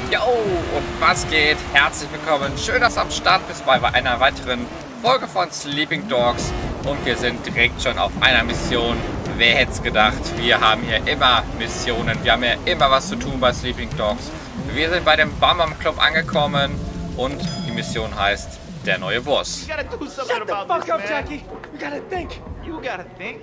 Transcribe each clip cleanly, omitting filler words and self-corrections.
Jo, und was geht? Herzlich willkommen. Schön, dass du am Start bist bei einer weiteren Folge von Sleeping Dogs. Und wir sind direkt schon auf einer Mission. Wer hätte es gedacht? Wir haben hier immer Missionen. Wir haben hier immer was zu tun bei Sleeping Dogs. Wir sind bei dem Bam Bam Club angekommen und die Mission heißt der neue Boss. Shut the fuck up, Jackie. You gotta think. You gotta think.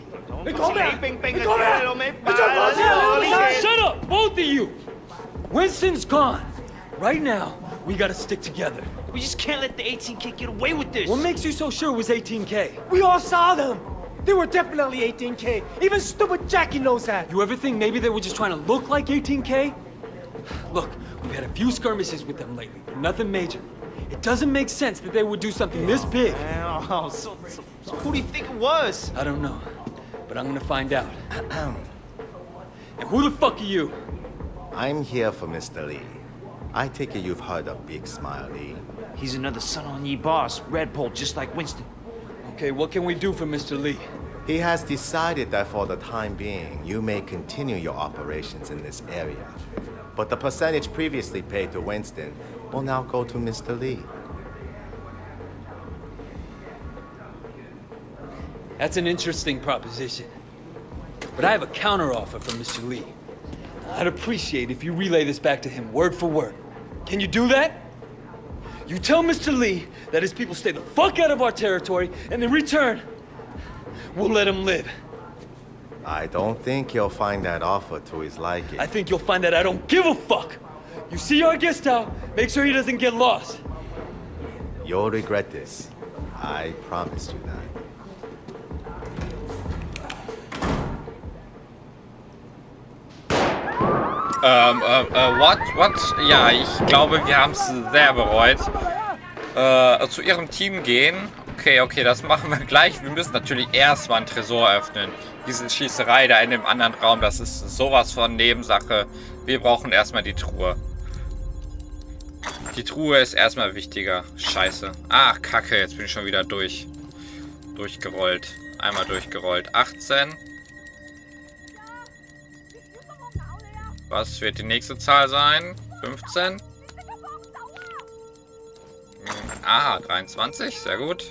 Shut up, both of you. Winston's gone. Right now, we gotta stick together. We just can't let the 18K get away with this. What makes you so sure it was 18K? We all saw them. They were definitely 18K. Even stupid Jackie knows that. You ever think maybe they were just trying to look like 18K? Look, we've had a few skirmishes with them lately, but nothing major. It doesn't make sense that they would do something this big. Oh, so who do you think it was? I don't know, but I'm gonna find out. And who the fuck are you? I'm here for Mr. Lee. I take it you've heard of Big Smile Lee. He's another Sun On Yee boss, Red Bull, just like Winston. Okay, what can we do for Mr. Lee? He has decided that for the time being, you may continue your operations in this area. But the percentage previously paid to Winston will now go to Mr. Lee. That's an interesting proposition. But I have a counteroffer from Mr. Lee. I'd appreciate if you relay this back to him word for word. Can you do that? You tell Mr. Lee that his people stay the fuck out of our territory, and in return, we'll let him live. I don't think you'll find that offer to his liking. I think you'll find that I don't give a fuck. You see our guest out, make sure he doesn't get lost. You'll regret this. I promise you that. What? Ja, ich glaube, wir haben es sehr bereut. Zu ihrem Team gehen. Okay, das machen wir gleich. Wir müssen natürlich erstmal einen Tresor öffnen. Diese Schießerei da in dem anderen Raum, das ist sowas von Nebensache. Wir brauchen erstmal die Truhe. Die Truhe ist erstmal wichtiger. Scheiße. Ach, Kacke, jetzt bin ich schon wieder durchgerollt. Einmal durchgerollt. 18. Was wird die nächste Zahl sein? 15. Aha, 23. Sehr gut.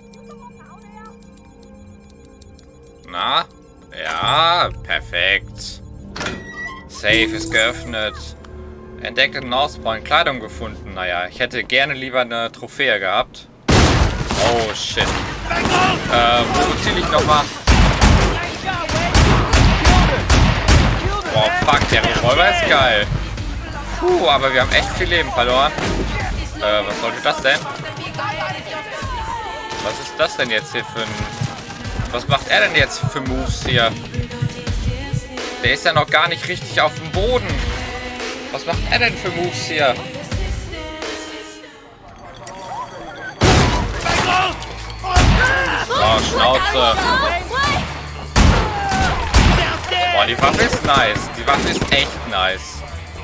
Na? Ja, perfekt. Safe ist geöffnet. Entdeckte North Point Kleidung gefunden. Naja, ich hätte gerne lieber eine Trophäe gehabt. Oh, shit. Wo ziele ich nochmal? Oh, fuck, der Revolver ist geil. Puh, aber wir haben echt viel Leben verloren. Was sollte das denn? Was ist das denn jetzt hier für ein... Was macht er denn jetzt für Moves hier? Der ist ja noch gar nicht richtig auf dem Boden. Was macht er denn für Moves hier? Oh, Schnauze. Boah, die Waffe ist nice. Die Waffe ist echt nice.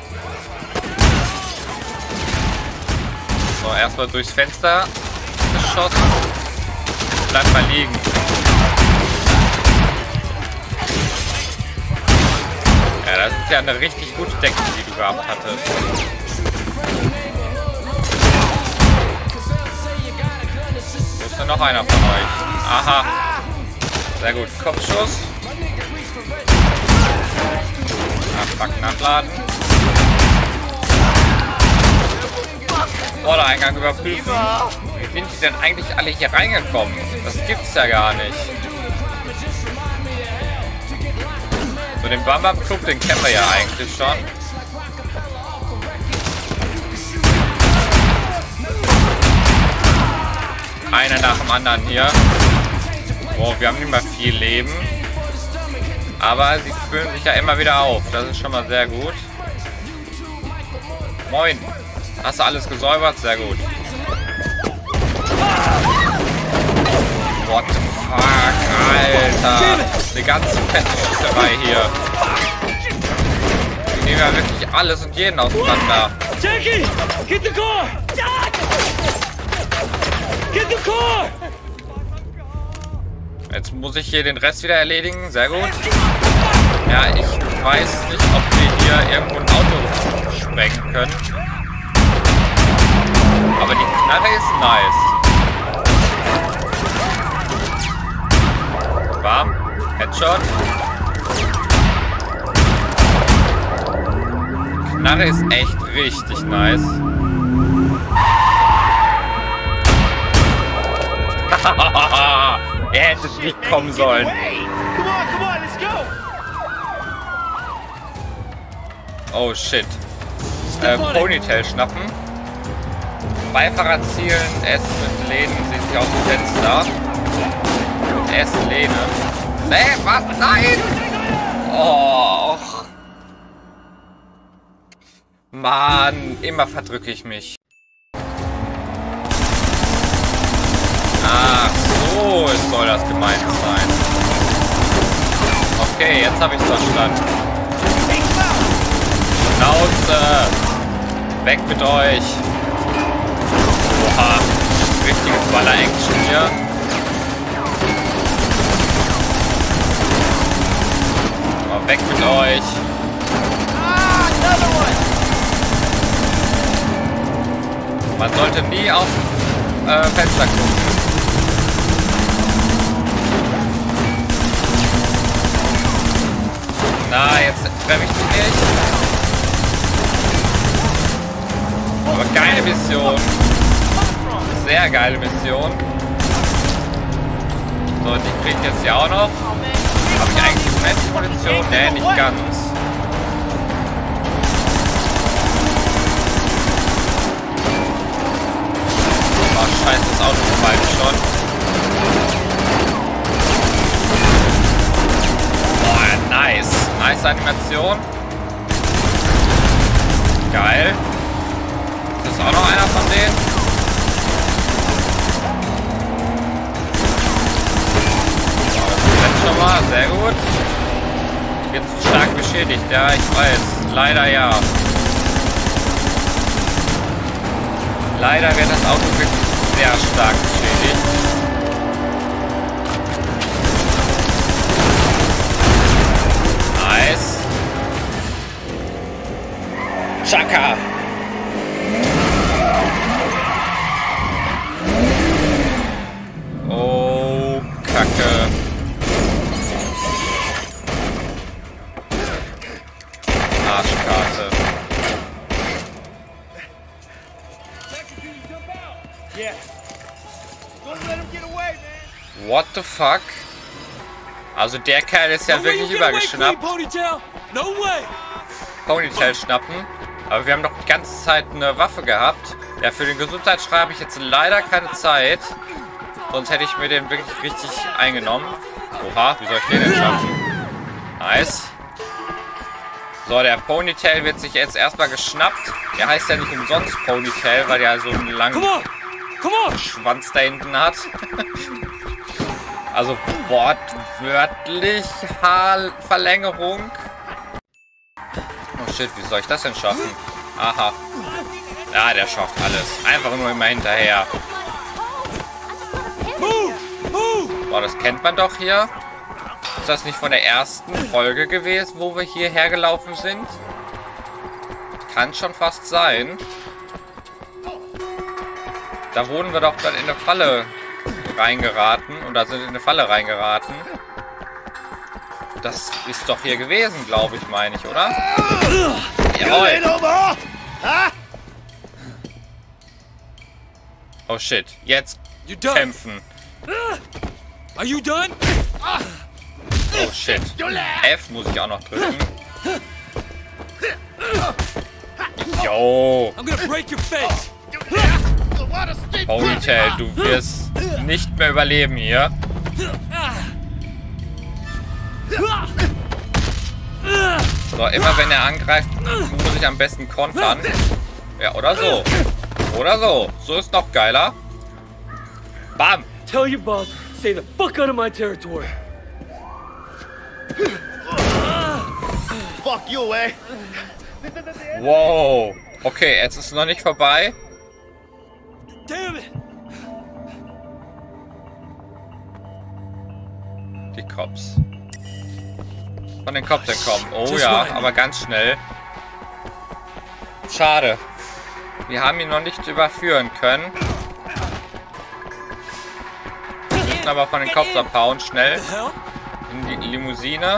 So, erstmal durchs Fenster geschossen. Bleib mal liegen. Ja, das ist ja eine richtig gute Deckung, die du gehabt hattest. Wo ist denn noch einer von euch? Aha. Sehr gut. Kopfschuss. Ach, fuck, nachladen. Vordereingang überprüfen. Wie sind die denn eigentlich alle hier reingekommen? Das gibt's ja gar nicht. So, den Bam Bam Club, den kennen wir ja eigentlich schon. Einer nach dem anderen hier. Wow, wir haben nicht mehr viel Leben. Aber sie füllen sich ja immer wieder auf. Das ist schon mal sehr gut. Moin. Hast du alles gesäubert? Sehr gut. What the fuck, Alter. Eine ganze fette Schießerei hier. Wir nehmen ja wirklich alles und jeden auseinander. Jackie! Get the car! Get the car! Jetzt muss ich hier den Rest wieder erledigen. Sehr gut. Ja, ich weiß nicht, ob wir hier irgendwo ein Auto sprengen können. Aber die Knarre ist nice. Bam. Headshot. Knarre ist echt richtig nice. Er hätte nicht kommen sollen. Oh shit. Ponytail schnappen. Beifahrer zielen, S mit Lehnen, sieht sich aus dem Fenster. Und S Lehne. Was? Nein! Oh. Mann, immer verdrücke ich mich. Ach so, soll das gemeint sein. Okay, jetzt habe ich es verstanden. Schnauze! Weg mit euch! Oha! Richtiges Baller-Action hier. Mal weg mit euch! Man sollte nie auf Fenster gucken. Na, jetzt treffe ich sie nicht. Aber geile Mission. Sehr geile Mission. So, die kriege ich jetzt ja auch noch. Habe ich eigentlich Munition? Ne, nicht ganz. Oh, scheiße, das Auto gefallen schon. Boah, nice. Nice Animation. Geil. Ist auch noch einer von denen? Schon mal, sehr gut. Jetzt stark beschädigt, ja, ich weiß. Leider ja. Leider wird das Auto wirklich sehr stark beschädigt. Nice. Chaka. Oh, Kacke. Arschkarte. What the fuck? Also der Kerl ist ja wirklich übergeschnappt. Ponytail schnappen. Aber wir haben doch die ganze Zeit eine Waffe gehabt. Ja, für den Gesundheitsschrei habe ich jetzt leider keine Zeit. Sonst hätte ich mir den wirklich richtig eingenommen. Oha, wie soll ich den denn schaffen? Nice. So, der Ponytail wird sich jetzt erstmal geschnappt. Der heißt ja nicht umsonst Ponytail, weil er so einen langen Schwanz da hinten hat. Also wortwörtlich Haarverlängerung. Oh shit, wie soll ich das denn schaffen? Aha. Ja, der schafft alles. Einfach nur immer hinterher. Boah, das kennt man doch hier. Ist das nicht von der ersten Folge gewesen, wo wir hierher gelaufen sind? Kann schon fast sein. Da wurden wir doch dann in eine Falle reingeraten. Oder sind in eine Falle reingeraten. Das ist doch hier gewesen, glaube ich, meine ich, oder? Jawohl. Oh shit, jetzt kämpfen. Are you done? Oh shit. F muss ich auch noch drücken. Yo. Ponytail, du wirst nicht mehr überleben hier. So, immer wenn er angreift, muss ich am besten kontern. Ja, oder so. Oder so. So ist noch geiler. Bam. Tell your boss, stay the fuck out of my territory. Fuck you, ey. Wow. Okay, jetzt ist es noch nicht vorbei. Damn it! Die Cops. Von den Cops entkommen. Oh ja, aber ganz schnell. Schade. Wir haben ihn noch nicht überführen können. Wir müssen aber von den Kopf abhauen, schnell. In die Limousine.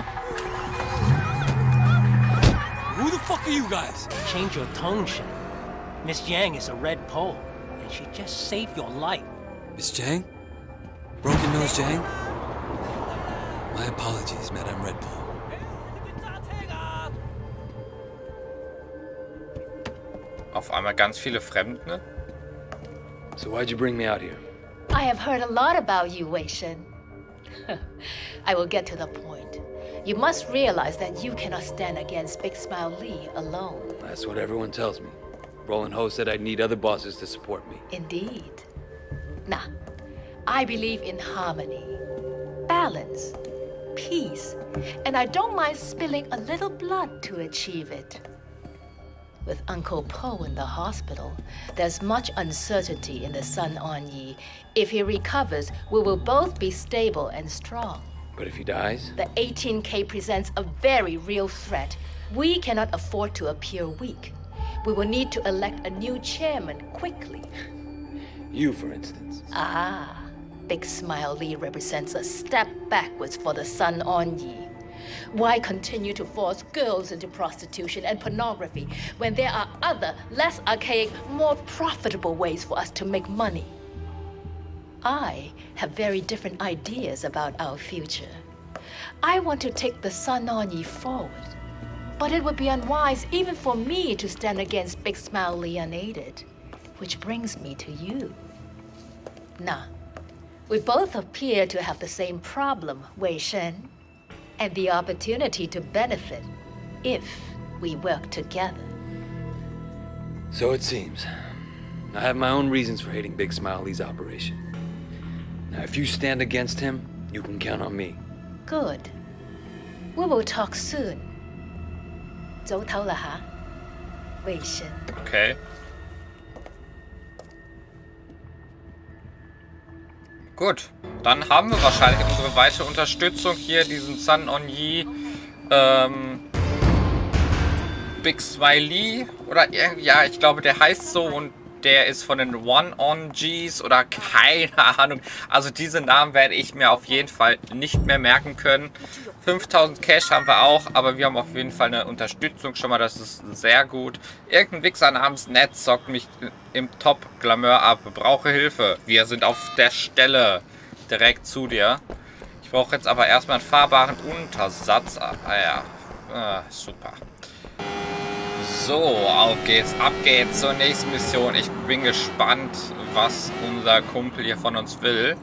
Who the fuck are you guys? Change your tone, Shen. Miss Yang is a red pole, and she just saved your life. Miss Jang? Broken Nose Jang? My apologies, Madame Red Bull. Auf einmal ganz viele Fremde. So why'd you bring me out here? I have heard a lot about you, Wei Shen. I will get to the point. You must realize that you cannot stand against Big Smile Lee alone. That's what everyone tells me. Roland Ho said I'd need other bosses to support me. Indeed. Nah, I believe in harmony, balance, peace, and I don't mind spilling a little blood to achieve it. With Uncle Po in the hospital, there's much uncertainty in the Sun On Yi. If he recovers, we will both be stable and strong. But if he dies? The 18K presents a very real threat. We cannot afford to appear weak. We will need to elect a new chairman quickly. You, for instance. Ah, Big Smile Lee represents a step backwards for the Sun On Yi. Why continue to force girls into prostitution and pornography when there are other, less archaic, more profitable ways for us to make money? I have very different ideas about our future. I want to take the Sun On Yi forward, but it would be unwise even for me to stand against Big Smile Lee unaided, which brings me to you. Nah, we both appear to have the same problem, Wei Shen, and the opportunity to benefit if we work together. So it seems. I have my own reasons for hating Big Smile Lee's operation. Now, if you stand against him, you can count on me. Good. We will talk soon. 走頭了哈，Wei Shen. Okay. Gut, dann haben wir wahrscheinlich unsere weitere Unterstützung hier, diesen Sun On Yi, Big Smile Lee, oder irgendwie, ja, ich glaube, der heißt so und der ist von den One-On-Gs oder keine Ahnung. Also diese Namen werde ich mir auf jeden Fall nicht mehr merken können. 5000 Cash haben wir auch, aber wir haben auf jeden Fall eine Unterstützung schon mal, das ist sehr gut. Irgendein Wichser namens Ned zockt mich im Top-Glamour ab. Brauche Hilfe. Wir sind auf der Stelle direkt zu dir. Ich brauche jetzt aber erstmal einen fahrbaren Untersatz. Ah ja, super. So, auf geht's, ab geht's zur nächsten Mission. Ich bin gespannt, was unser Kumpel hier von uns will.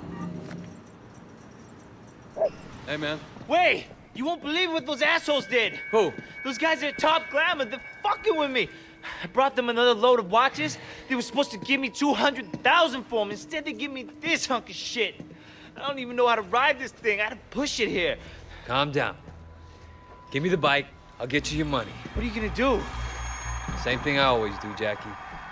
Hey, man. Wait! You won't believe what those assholes did! Who? Those guys at Top Glamour, they're fucking with me! I brought them another load of watches. They were supposed to give me 200,000 for them. Instead, they give me this hunk of shit. I don't even know how to ride this thing. I had to push it here. Calm down. Give me the bike. I'll get you your money. What are you gonna do? Same thing I always do, Jackie.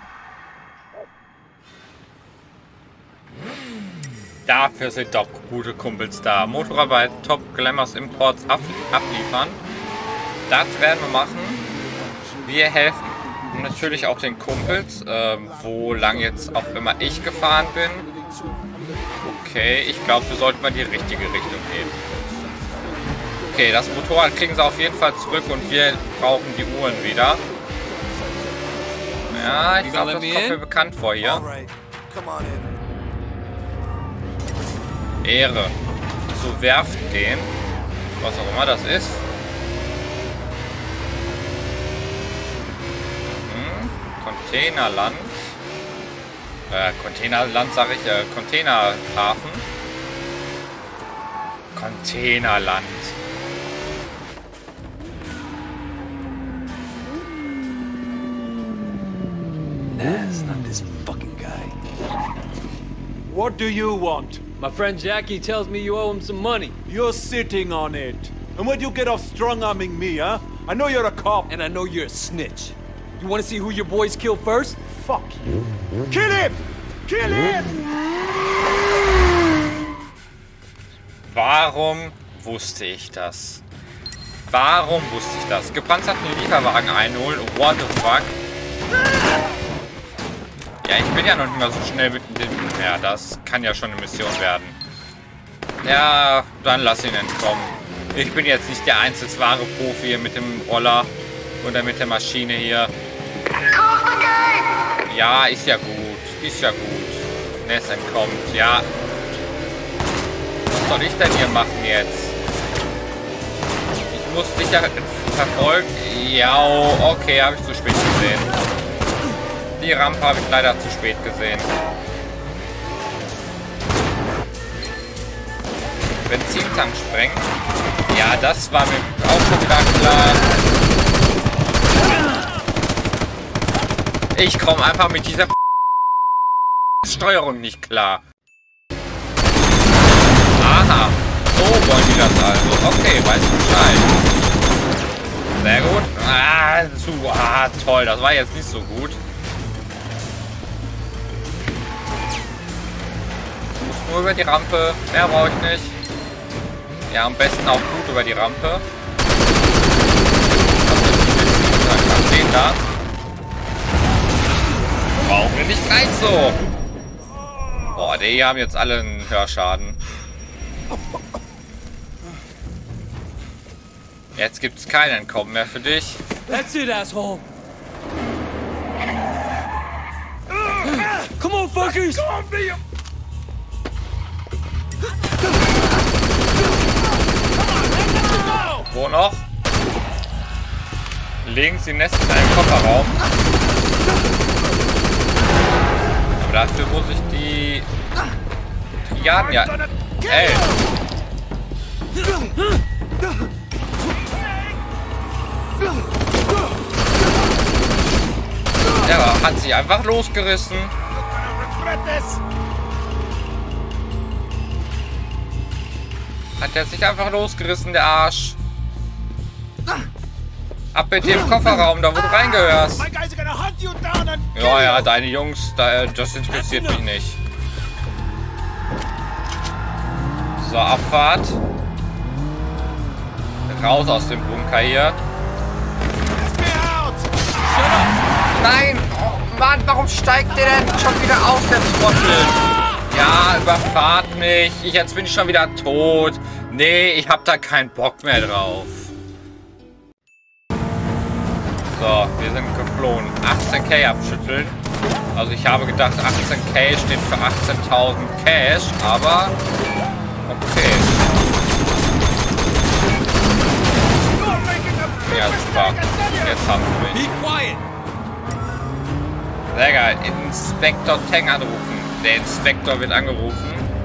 Dafür sind doch gute Kumpels da. Motorrad bei Top Glamours Imports abliefern. Das werden wir machen. Wir helfen natürlich auch den Kumpels, wo lang jetzt auch immer ich gefahren bin. Okay, ich glaube, wir sollten mal die richtige Richtung gehen. Okay, das Motorrad kriegen sie auf jeden Fall zurück und wir brauchen die Uhren wieder. Ja, ich glaube, das kommt mir bekannt vor hier. Ehre. Zu Werft gehen. Was auch immer das ist. Containerland. Containerland sage ich, Containerhafen. Containerland. Nah, it's not this fucking guy. What do you want? My friend Jackie tells me you owe him some money. You're sitting on it. And where'd you get off strong-arming me, huh? I know you're a cop. And I know you're a snitch. You want to see who your boys kill first? Fuck you. Kill him! Kill him! Warum wusste ich das? Warum wusste ich das? Gepanzerten Lieferwagen einholen. What the fuck? Ja, ich bin ja noch nicht mal so schnell mit dem... Ja, das kann ja schon eine Mission werden. Ja, dann lass ihn entkommen. Ich bin jetzt nicht der einzig wahre Profi hier mit dem Roller oder mit der Maschine hier. Ja, ist ja gut. Ist ja gut. Ness entkommt. Ja. Was soll ich denn hier machen jetzt? Ich muss dich ja verfolgen. Ja, okay, habe ich zu spät gesehen. Die Rampe habe ich leider zu spät gesehen. Benzintank sprengen. Ja, das war mir auch schon wieder klar. Ich komme einfach mit dieser Steuerung nicht klar. Aha, so wollen die das also. Okay, weiß ich Bescheid. Sehr gut. Toll, das war jetzt nicht so gut. Ich muss nur über die Rampe. Mehr brauche ich nicht. Ja, am besten auch gut über die Rampe. Was sehen da? Brauchen wir nicht gleich so. Boah, die haben jetzt alle einen Hörschaden. Jetzt gibt's kein Entkommen mehr für dich. That's it, asshole. Come on, fuckers! Wo noch? Links die Nest in einem Kofferraum. Aber dafür muss ich die Triaden ja... Ey! Ja, hat sich einfach losgerissen. Hat er sich einfach losgerissen, der Arsch. Ab mit dem Kofferraum, da wo du reingehörst. Ja, ja, deine Jungs, das interessiert mich nicht. So, Abfahrt. Raus aus dem Bunker hier. Nein! Oh Mann, warum steigt der denn schon wieder auf, der Trottel? Ja, überfahrt mich. Jetzt bin ich schon wieder tot. Nee, ich hab da keinen Bock mehr drauf. So, wir sind geflohen. 18k abschütteln. Also ich habe gedacht, 18k steht für 18.000 Cash, aber okay. Ja, super. Jetzt haben wir mich. Sehr geil. Inspektor Tang anrufen. Der Inspektor wird angerufen.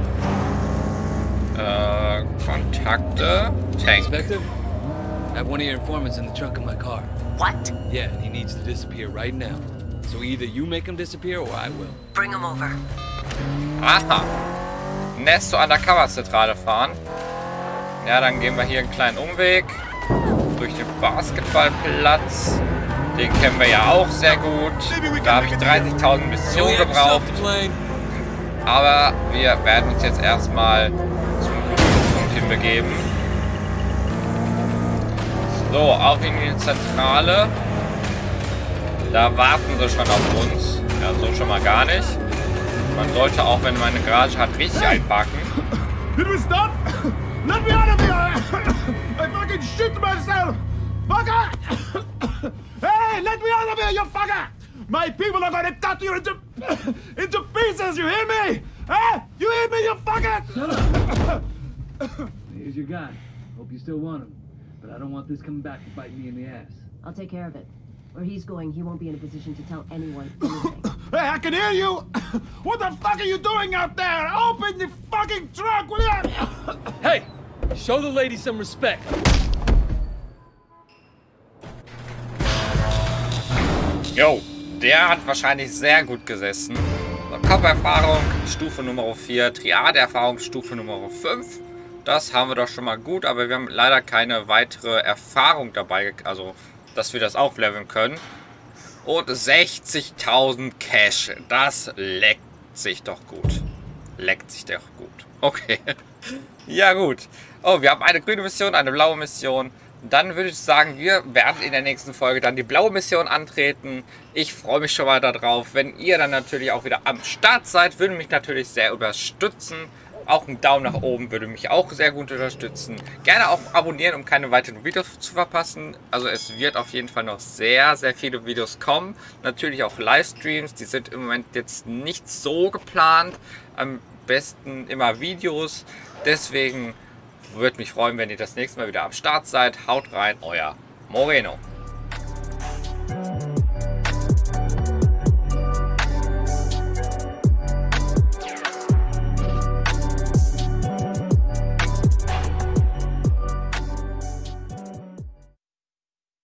Kontakte. Tang. Inspector, I have one of your informants in the trunk of my car. What? Yeah, and he needs to disappear right now. So either you make him disappear or I will. Bring him over. Aha. Nest zur Undercover-Zentrale fahren. Ja, dann gehen wir hier einen kleinen Umweg. Durch den Basketballplatz. Den kennen wir ja auch sehr gut. Da habe ich 30.000 Missionen gebraucht. Aber wir werden uns jetzt erstmal zum Punkt hinbegeben. So, auf in die Zentrale. Da warten sie schon auf uns. Ja, so schon mal gar nicht. Man sollte auch, wenn man eine Garage hat, richtig einparken. Did we stop? Let me out of here! I fucking shit myself! Fucker! Hey, let me out of here, you fucker! My people are gonna cut you into pieces, you hear me? Hey, you hear me, you fucker? Here's your guy. Hope you still want him. But I don't want this coming back to bite me in the ass. I'll take care of it. Where he's going, he won't be in a position to tell anyone anything. Hey, I can hear you! What the fuck are you doing out there? Open the fucking trunk, will you? Hey! Show the lady some respect. Jo, der hat wahrscheinlich sehr gut gesessen. Kopferfahrung Stufe Nummer 4, Triade-Erfahrung Stufe Nummer 5. Das haben wir doch schon mal gut, aber wir haben leider keine weitere Erfahrung dabei, also dass wir das aufleveln können. Und 60.000 Cash, das leckt sich doch gut. Leckt sich doch gut. Okay. Ja gut. Oh, wir haben eine grüne Mission, eine blaue Mission. Dann würde ich sagen, wir werden in der nächsten Folge dann die blaue Mission antreten. Ich freue mich schon mal darauf. Wenn ihr dann natürlich auch wieder am Start seid, würde mich natürlich sehr unterstützen. Auch ein Daumen nach oben würde mich auch sehr gut unterstützen. Gerne auch abonnieren, um keine weiteren Videos zu verpassen. Also es wird auf jeden Fall noch sehr, sehr viele Videos kommen. Natürlich auch Livestreams, die sind im Moment jetzt nicht so geplant. Am besten immer Videos. Deswegen würde mich freuen, wenn ihr das nächste Mal wieder am Start seid. Haut rein, euer Moreno.